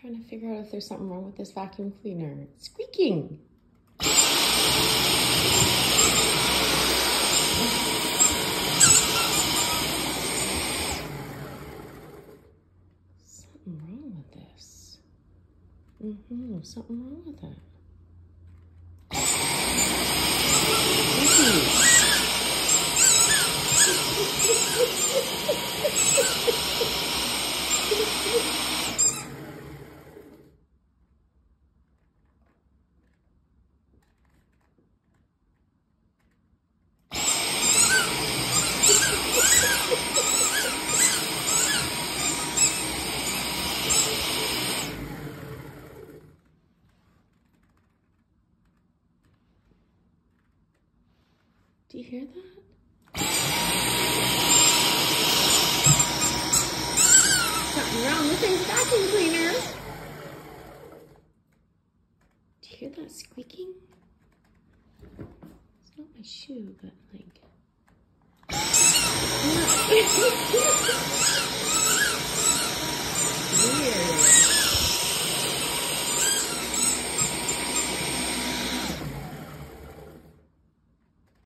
trying to figure out if there's something wrong with this vacuum cleaner. It's squeaking. Something wrong with this. Something wrong with it. Do you hear that? Something wrong with this vacuum cleaner. Do you hear that squeaking? It's not my shoe, but like...